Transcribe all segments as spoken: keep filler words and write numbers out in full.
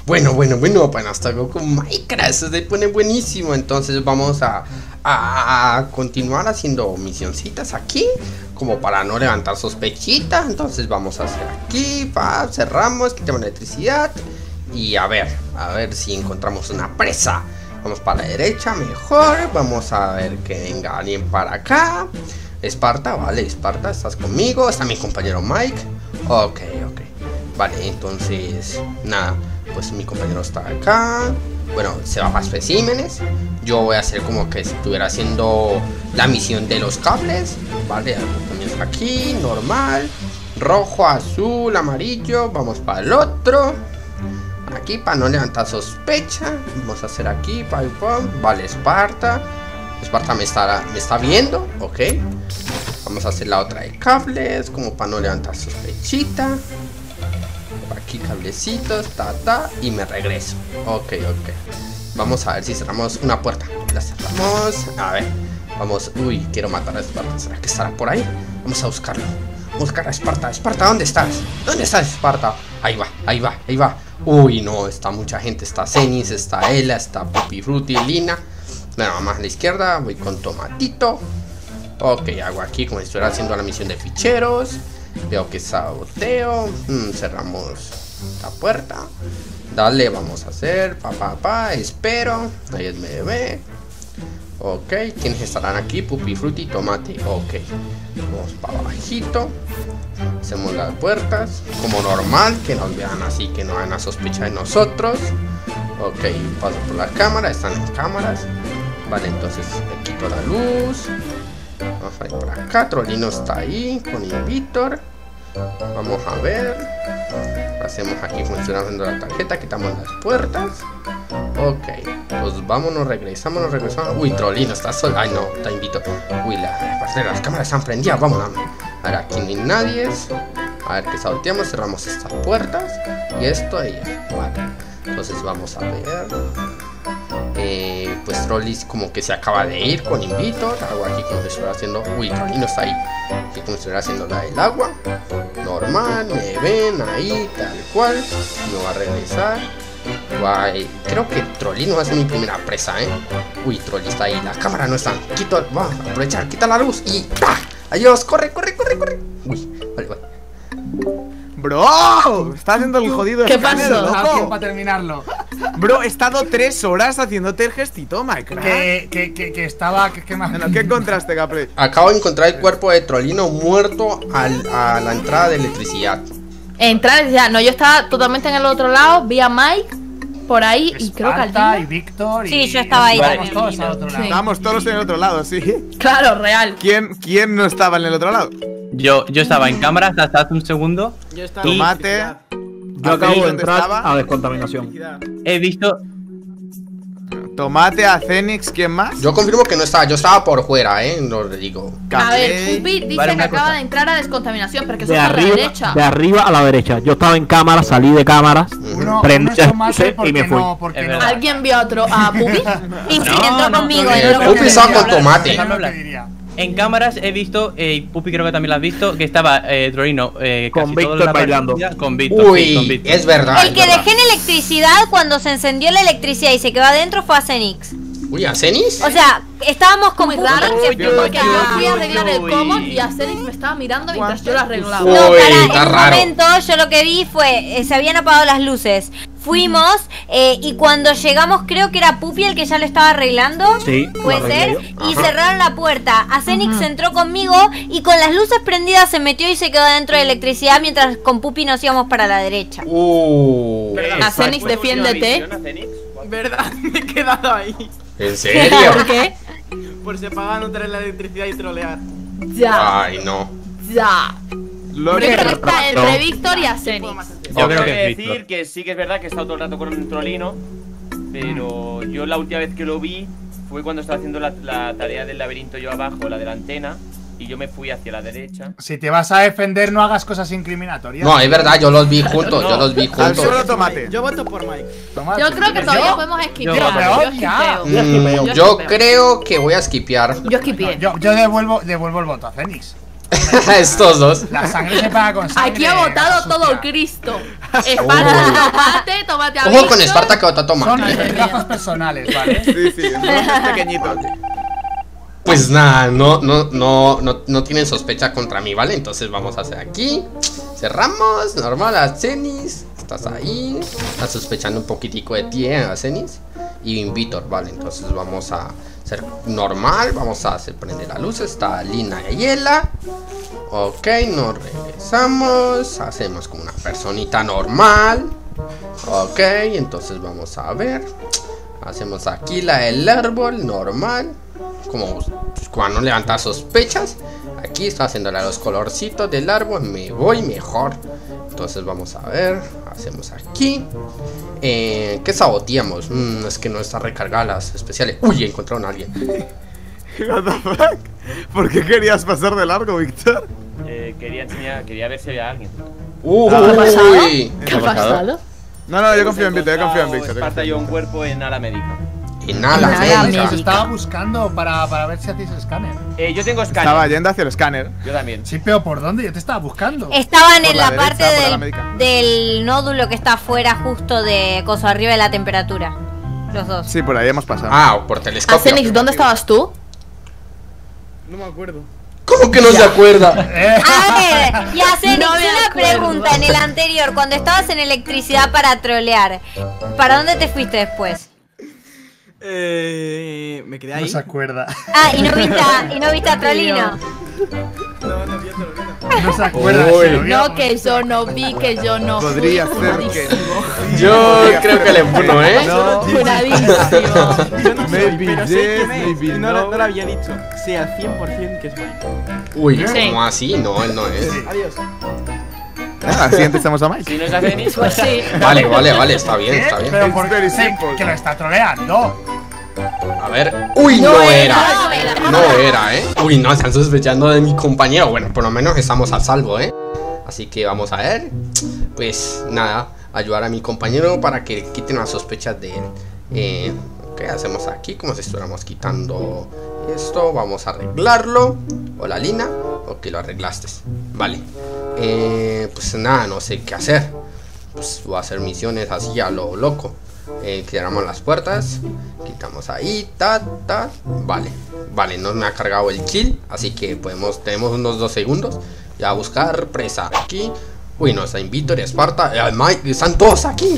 Bueno, bueno, bueno, bueno, hasta luego con Minecraft, eso se pone buenísimo. Entonces vamos a, a continuar haciendo misioncitas aquí, como para no levantar sospechitas. Entonces vamos a hacer aquí, pa, cerramos, quitamos la electricidad. Y a ver, a ver si encontramos una presa. Vamos para la derecha, mejor. Vamos a ver que venga alguien para acá. Esparta, vale, Esparta, ¿estás conmigo? Está mi compañero Mike. Ok, ok. Vale, entonces, nada, pues mi compañero está acá. Bueno, se va para especímenes. Yo voy a hacer como que estuviera haciendo la misión de los cables. Vale, comienza aquí, normal. Rojo, azul, amarillo. Vamos para el otro. Aquí para no levantar sospecha. Vamos a hacer aquí, pam, pam. Vale, Esparta. Esparta me está, me está viendo, ok. Vamos a hacer la otra de cables, como para no levantar sospechita. Por aquí cablecitos, ta, ta. Y me regreso, ok, ok. Vamos a ver si cerramos una puerta. La cerramos, a ver. Vamos, uy, quiero matar a Esparta. ¿Será que estará por ahí? Vamos a buscarlo. Buscar a Esparta. Esparta, ¿dónde estás? ¿Dónde estás, Esparta? Ahí va, ahí va, ahí va. Uy, no, está mucha gente. Está Zenis, está Ela, está Pupi Frutti, Lina. Bueno, más a la izquierda, voy con Tomatito. Ok, hago aquí como si estuviera haciendo la misión de ficheros. Veo que saboteo. mm, Cerramos la puerta. Dale, vamos a hacer. Pa, pa, pa, espero. Ahí es me ve. Ok, ¿quiénes estarán aquí? Pupi, Frutti y Tomate. Ok, vamos para abajito. Hacemos las puertas como normal, que nos vean así, que no van a sospechar de nosotros. Ok, paso por la cámara, están las cámaras. Vale, entonces le quito la luz. Vamos a ir por acá. Trollino está ahí con Invitor. Vamos a ver. Hacemos aquí funcionando la tarjeta. Quitamos las puertas. Ok, pues vámonos, regresamos, regresamos. Uy, Trollino está solo. Ay, no, está Invitor. Uy, la parte de las cámaras están prendidas. Vámonos. A ver, aquí no hay nadie. A ver, que salteamos, cerramos estas puertas. Y esto y ya. Vale, entonces vamos a ver. Eh, pues Trollis como que se acaba de ir con Invitor. Hago aquí como si estuviera haciendo. Uy, Trollino está ahí. Aquí como si estuviera haciendo la del agua. Normal, me ven ahí, tal cual. Me va a regresar. Guay. Creo que Trollino va a ser mi primera presa, eh. Uy, Trolli está ahí. La cámara no está. Quito. Vamos a aprovechar, quita la luz. Y ¡pah! Adiós, corre, corre, corre, corre. Uy, vale, vale. Bro, está haciendo el jodido. ¿Qué pasó? Loco. Para terminarlo. Bro, he estado tres horas haciéndote el gestito, Minecraft. Que, que, que, que estaba. Que, que más... Bueno, ¿qué encontraste, Capri? Acabo de encontrar el cuerpo de Trollino muerto al, a la entrada de electricidad. Entrar ya, no, yo estaba totalmente en el otro lado, vi a Mike por ahí y creo que Esparta al y Víctor. Sí, y yo estaba ahí estábamos también. todos al otro lado. Sí. Estábamos todos en el otro lado, sí. Claro, real. ¿Quién, ¿Quién no estaba en el otro lado? Yo, yo estaba en cámaras hasta hace un segundo. Yo estaba Tomate. Yo acabo de entrar estaba? a descontaminación. He visto. Tomate, a Cenix, ¿quién más? Yo confirmo que no estaba, yo estaba por fuera, eh. Lo digo. A ver, Capri. Pupi dice Vale, que una acaba cosa. de entrar a descontaminación, pero que eso De está a la arriba, derecha. de arriba a la derecha. Yo estaba en cámara, salí de cámaras, Uno, prendí uno es tomate el y me porque fui. no, porque Es no. verdad. ¿Alguien vio a otro a Pupi? Y sí, entró no, conmigo. no, y no, no no, lo Pupi estaba con tomate. Déjame hablar. En cámaras he visto, eh, y Pupi creo que también lo has visto, que estaba eh, Trollino eh, Con casi toda Víctor la bailando. partida Con Víctor, Uy, sí, con Víctor. es verdad. El es que verdad. dejé en electricidad cuando se encendió la electricidad y se quedó adentro fue a Cenix. Uy, ¿a Zenis? O sea, estábamos con Muy Pupi. raro que, Uy, porque yo fui a uy, arreglar el uy. common y a Cenix me estaba mirando mientras yo lo arreglaba. No, Uy, para, está en un raro. momento yo lo que vi fue, eh, se habían apagado las luces. Fuimos eh, y cuando llegamos creo que era Pupi el que ya lo estaba arreglando. Sí, Puede lo arreglé ser. yo. Y cerraron la puerta. A Cenix entró conmigo y con las luces prendidas se metió y se quedó dentro de electricidad mientras con Pupi nos íbamos para la derecha. Uh, A Cenix, defiéndete. ¿Verdad? Me he quedado ahí. ¿en serio? ¿Por qué? Por se pagan otra la electricidad y trolear. Ya, Ay, no. ya. Lo Creo que que está entre Víctor y a Cenix. Yo Ok. creo Tengo que que es decir Víctor. que sí que es verdad que he estado todo el rato con un Trollino, pero yo la última vez que lo vi fue cuando estaba haciendo la, la tarea del laberinto yo abajo, la de la antena, y yo me fui hacia la derecha. Si te vas a defender, no hagas cosas incriminatorias. No, es verdad, yo los vi juntos, yo los vi Al juntos. suelo, Tomate. Yo voto por Mike. Tomate. Yo creo que Yo- todavía podemos esquipear. yo- Yo yo- esquipeo. Mm, Yo yo esquipeo. creo que voy a skipear Yo esquipeé. Yo, yo devuelvo, devuelvo el voto a Cenix. a estos dos. La sangre se paga con sangre. Aquí ha votado gato todo sucia. Cristo. Esparta, tomate, tomate a Ojo Víctor. con Esparta que otra toma. Son gafas personales, ¿vale? Sí, sí, entonces pequeñito. Pues nada, no, no, no, no, no tienen sospecha contra mí, ¿vale? Entonces vamos a hacer aquí. Cerramos, normal, a Cenis. Estás ahí. Estás sospechando un poquitico de ti, ¿eh? A Cenis. Y Víctor, ¿vale? Entonces vamos a hacer normal. Vamos a hacer prender la luz. Está Lina y Ayela. Ok, nos regresamos. Hacemos como una personita normal. Ok, entonces vamos a ver. Hacemos aquí la del árbol, normal. Como cuando no levantar sospechas. Aquí está haciéndole los colorcitos del árbol. Me voy mejor. Entonces vamos a ver. Hacemos aquí. Eh, ¿Qué saboteamos? Mm, es que no está recargada las especiales. Uy, encontraron a alguien. What the fuck? ¿Por qué querías pasar de largo, Víctor? Eh, quería enseñar, quería ver si había alguien. Uy. ¿Qué ha pasado? ¿Qué ha pasado? No, no, yo confío en Víctor, yo confío en Víctor. Esparta y yo un cuerpo en ala médica. Y nada, Nada, médica. médica. Os estaba buscando para, para ver si hacéis escáner. Eh, yo tengo escáner. Estaba yendo hacia el escáner. Yo también. Sí, pero ¿por dónde? Yo te estaba buscando. Estaban Por en la la, derecha, parte por la del, médica. del nódulo que está afuera justo de coso arriba de la temperatura. Los dos. Sí, por ahí hemos pasado. Ah, por telescopio. Acenix, ¿dónde estabas tú? No me acuerdo. ¿Cómo que no se acuerda? Eh, A ver, y hacer No me una acuerdo. pregunta. En el anterior, cuando estabas en electricidad para trolear, ¿para dónde te fuiste después? Eh, me quedé no ahí. se acuerda. Ah, y no viste a, y no viste a Trolino. No, no vi a Trolino. No se acuerda. Uy. se lo vio. No, que yo no vi, que yo no fui. Podría ser que. Juradísimo. Yo creo que le puno, ¿eh? No. Juradísimo. Yo no sé, Maybe pero sé yes, quién es. maybe Y no, no. lo- no lo había dicho. Sé al cien por cien que es Mike. Uy, Sí. ¿cómo así? No, él no es. Adiós. Ah, siguiente estamos a Mike. Si no es Acenix, Pues sí. Vale, vale, vale, está bien, está bien. Pero It's por very qué simple. que lo está troleando. A ver. Uy, no, No era. era. No era, ¿eh? Uy, no, están sospechando de mi compañero. Bueno, por lo menos estamos a salvo, ¿eh? Así que vamos a ver. Pues nada, ayudar a mi compañero para que quiten las sospechas de él. Eh, ok, hacemos aquí como si estuviéramos quitando esto. Vamos a arreglarlo. Hola, Lina. Ok, lo arreglaste. Vale. Eh, pues nada, no sé qué hacer. Pues voy a hacer misiones así a lo loco. Eh, cerramos las puertas. Quitamos ahí, ta, ta. Vale, vale, no me ha cargado el kill. Así que podemos, tenemos unos dos segundos. Ya a buscar presa aquí. Uy, no, está Víctor y Esparta. Eh, Mike, están todos aquí.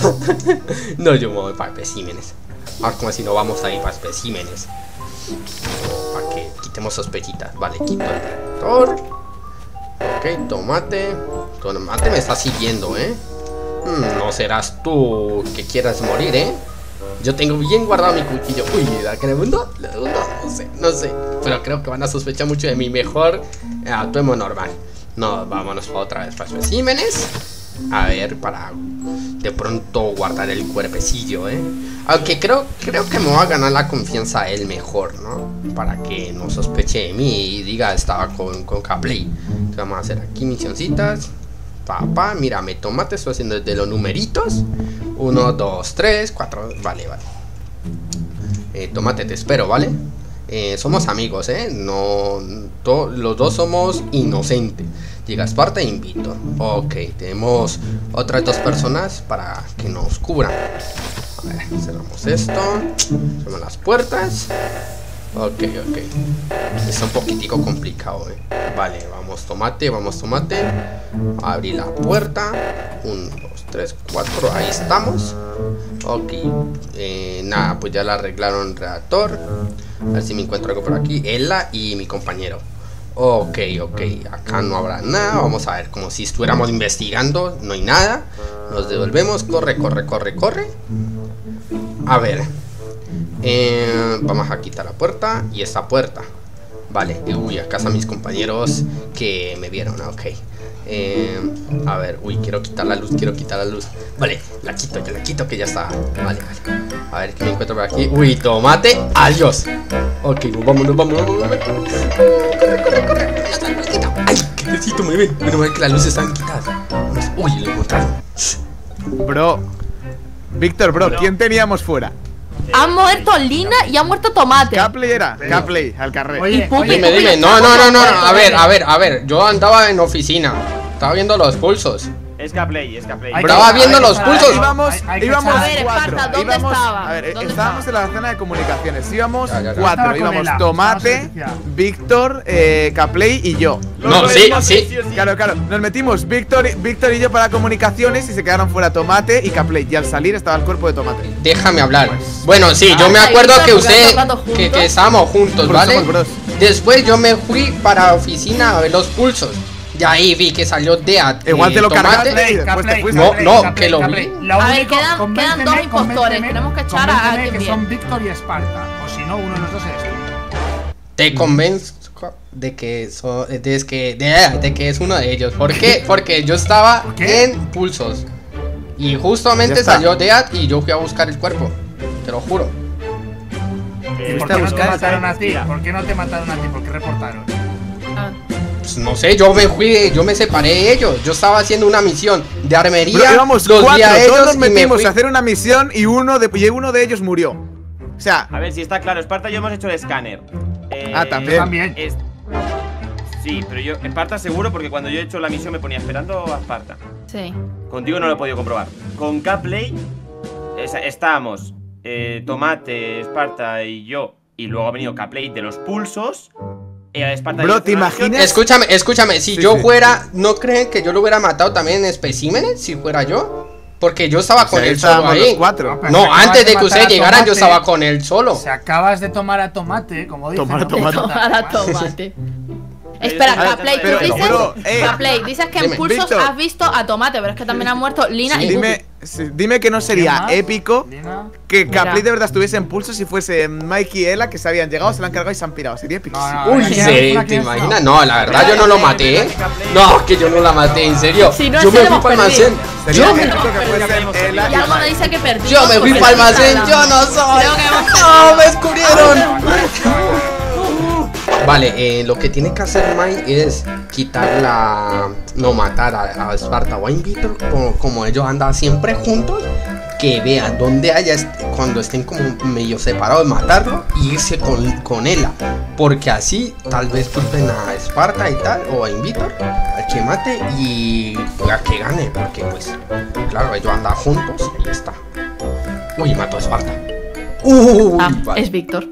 No, yo me voy para especímenes. Ahora como si no vamos a ir para especímenes. Para que quitemos sospechitas. Vale, quito el detector. Ok, tomate. Tomate me está siguiendo, eh. Hmm, no serás tú que quieras morir, eh. Yo tengo bien guardado mi cuchillo. Uy, ¿la segundo? ¿La segundo? No sé, no sé. Pero creo que van a sospechar mucho de mí. Mejor eh, actuemos normal. No, vámonos para otra vez para especímenes. A ver, para de pronto guardar el cuerpecillo, eh. Aunque creo, creo que me va a ganar la confianza a él mejor, ¿no? Para que no sospeche de mí y diga estaba con, con Capley. Entonces vamos a hacer aquí misioncitas. Papá, mira, me tomate, estoy haciendo desde los numeritos. Uno, dos, tres, cuatro. Vale, vale. Eh, tomate, te espero, ¿vale? Eh, somos amigos, ¿eh? No, to, los dos somos inocentes. Llega Esparta e invito. Ok, tenemos otras dos personas para que nos cubran. A ver, cerramos esto. Cerramos las puertas. Ok, ok. Está un poquitico complicado, eh. Vale, vamos tomate, vamos tomate. Abrí la puerta. Un, dos, tres, cuatro. Ahí estamos. Ok. Eh, nada, pues ya la arreglaron el reactor. A ver si me encuentro algo por aquí. Ella y mi compañero. Ok, ok. Acá no habrá nada. Vamos a ver, como si estuviéramos investigando. No hay nada. Nos devolvemos. Corre, corre, corre, corre. A ver. Eh, vamos a quitar la puerta y esta puerta. Vale, uy, acá están mis compañeros que me vieron, ok. Eh, a ver, uy, quiero quitar la luz, quiero quitar la luz. Vale, la quito, ya la quito que ya está. Vale, vale. A ver, ¿qué me encuentro por aquí? Uy, tomate, adiós. Ok, vámonos, vámonos, vámonos. Corre, corre, corre. Ay, qué necesito, me ven. Menos mal que las luces están quitadas. Vámonos. Uy, lo encontraron. Bro. Víctor, bro, ¿quién teníamos fuera? Ha muerto Lina y ha muerto Tomate. Capley era. Capley, al carré. Oye, Pupi, oye, Dime, dime, no, no, no, no, a ver, a ver, a ver, yo andaba en oficina, estaba viendo los pulsos. Es Caplay, es Caplay. Hay que- Estaba viendo hay que los saber- pulsos. Íbamos, hay- hay que íbamos saber- A ver, Esparta, cuatro. ¿dónde íbamos, estaba? A ver, ¿Dónde estábamos estaba? en la zona de comunicaciones. Íbamos Ya, ya, ya. cuatro. Estaba con Íbamos Ela, Tomate, estábamos en Víctor, eh, Caplay y yo. No, sí, sí. Claro, claro. Nos metimos Víctor, Víctor y yo para comunicaciones y se quedaron fuera Tomate y Caplay. Y al salir estaba el cuerpo de Tomate. Déjame hablar. Bueno, sí, yo me Ah, acuerdo ahí que está, usted. jugando juntos. Que, que estábamos juntos, Bros, ¿vale? somos bros. Después yo me fui para la oficina a ver los pulsos. Y ahí vi que salió Dead. Igual te lo Tomate. cargaste y después te fuiste. No, no, que lo vi. Lo A ver, único, quedan- convénceme, quedan dos impostores, convénceme, tenemos que echar a convénceme alguien que bien. son Víctor y Esparta. O si no, uno de los dos es tú. Te convenzco de que, so- de, es que de, de que es uno de ellos. ¿Por qué? Porque yo estaba ¿Por qué? en pulsos. Y justamente Ya está. salió Dead y yo fui a buscar el cuerpo. Te lo juro. ¿Y por Fuiste a qué no te buscar mataron a esa ti? mentira. ¿Por qué no te mataron a ti? ¿Por qué reportaron? Ah. Pues no sé, yo me fui, yo me separé de ellos. Yo estaba haciendo una misión de armería. Bro, íbamos los vi cuatro, a ellos todos nos y me metimos fui. a hacer una misión y uno de, y uno de ellos murió. O sea, A ver si está claro, Esparta y yo hemos hecho el escáner. Eh, Ah, también. También. es- Sí, pero yo, Esparta seguro, porque cuando yo he hecho la misión me ponía esperando a Esparta. Sí. Contigo no lo he podido comprobar. Con Caplay esa- estábamos eh, Tomate, Esparta y yo. Y luego ha venido Caplay de los pulsos. Eh, Esparta Bro, y yo ¿te hicimos una misión. imaginas? Escúchame, escúchame, si Sí, yo sí. fuera, ¿no creen que yo lo hubiera matado también en especímenes? Si fuera yo. Porque yo estaba con o sea, él solo estábamos los ahí. cuatro. Pero No, si acabas antes de que matar ustedes a llegaran, yo Tomate, estaba con él solo. Si acabas de tomar a Tomate, como dices. Tomar a no Tomate. puedes Tomar a matar tomate. Espera, A ver, Caplay, pero- tú dices, pero, eh, Caplay, dices que en dime, pulsos Víctor. has visto a Tomate, pero es que también han muerto Lina y dime, Pupi. sí, dime que no ¿Quién sería más? épico Lina. que Mira. Caplay de verdad estuviese en pulso si fuese Mike y Ela que se habían llegado, se la han cargado y se han pirado. Sería épico. No, no, Uy, ¿quién es? sí, ¿Quién ¿te es? imaginas? No, la verdad yo no lo maté, ¿eh? Caplay. No, que yo no la maté, en serio. Si no, Yo ese me lo fui hemos para el perdido. almacén. Sería Yo, épico que Pero fuesen ya Ela Y y algo me Mike. dice que perdí. yo me fui para el almacén, yo no soy. Creo que hemos No, me descubrieron. Vale, eh, lo que tiene que hacer Mike es quitar la... No matar a, a Esparta o a Invitor, como, como ellos andan siempre juntos, que vean dónde haya, est- cuando estén como medio separados, matarlo y irse con, con Ela. Porque así tal vez culpen a Esparta y tal, o a Invitor, al que mate y a que gane, porque pues, claro, ellos andan juntos y ya está. Uy, mató a Esparta. Uy, Ah, vale. es Víctor.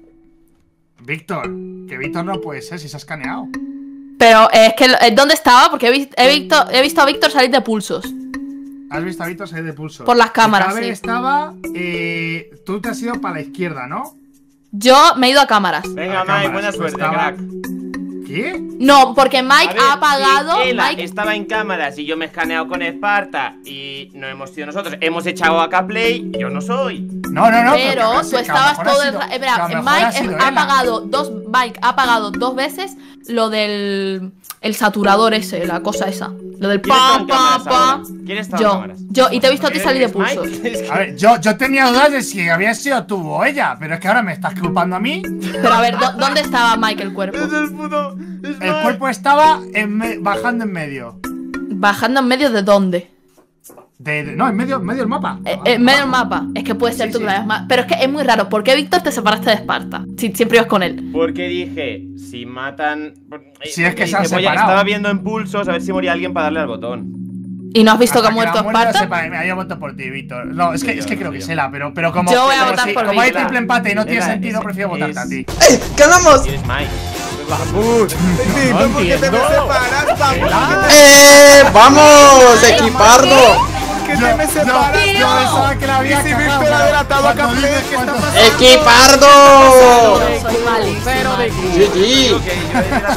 Víctor, que Víctor no puede ser si se ha escaneado. Pero eh, es que, eh, ¿dónde estaba? Porque he, vis- he visto, he visto a Víctor salir de pulsos. Has visto a Víctor salir de pulso. Por las cámaras, Cabe sí. estaba. Eh, tú te has ido para la izquierda, ¿no? Yo me he ido a cámaras. Venga, A Mike, cámaras, buena pues suerte, estaba- crack. ¿Qué? No, porque Mike A ver, ha apagado. si Ela Mike, estaba en cámaras y yo me he escaneado con Esparta y no hemos sido nosotros. Hemos echado a Caplay, yo no soy. No, no, no. pero porque tú que a lo estabas mejor ha todo el sido- rato. que a lo mejor Mike ha sido ha Ela. apagado dos. Mike ha apagado dos veces lo del. El saturador ese, la cosa esa. Lo del ¿Quién está pa, en pa, cámaras pa. ahora? ¿Quién está en Yo, cámaras? yo, y te he visto a ti salir de ¿Eres Mike? pulsos. Es que- A ver, yo, yo tenía dudas de si había sido tú o ella, pero es que ahora me estás culpando a mí. Pero a ver, ¿dó- ¿dónde estaba Mike el cuerpo? Es el puto. Es El Mike. cuerpo estaba en me- bajando en medio. ¿Bajando en medio de dónde? De, de- no, en medio, en medio del mapa. Eh, en medio del mapa. Es que puede ser Sí, tú sí. que lo hayas ma- Pero es que es muy raro. ¿Por qué, Víctor, te separaste de Esparta? Si siempre ibas con él. Porque dije, si matan. eh, Si es que porque se han dije, voy a- separado. Estaba viendo en pulsos a ver si moría alguien para darle al botón. ¿Y no has visto Hasta que ha muerto no Esparta? sepa- Mira, yo voto por ti, Víctor. No, es que, Sí, es yo, que creo sí, que yo. es Ela, pero, pero como, Yo voy a como votar si- por como hay Ela. triple empate y no tiene Ela, sentido, es- prefiero votarte a es- ti. ¡Eh! ¡Ganamos! ¿Quién es Mike? Vamos. Víctor, ¿por qué te me separas? Vamos. ¡Eh! ¡Vamos! ¡Equipardo! ¿Por qué te me separas? Yo pensaba que la había ¿Y si cagado, Víctor ha pero delatado a cuando Caplay? dices ¿Qué está cuántos- pasando? ¡Equipardo! Soy malísima. G G. Ok, yo era-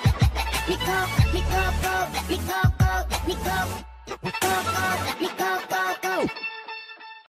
Pick up, pick up, pick up, pick up, pick up, pick up, pick up, pick up,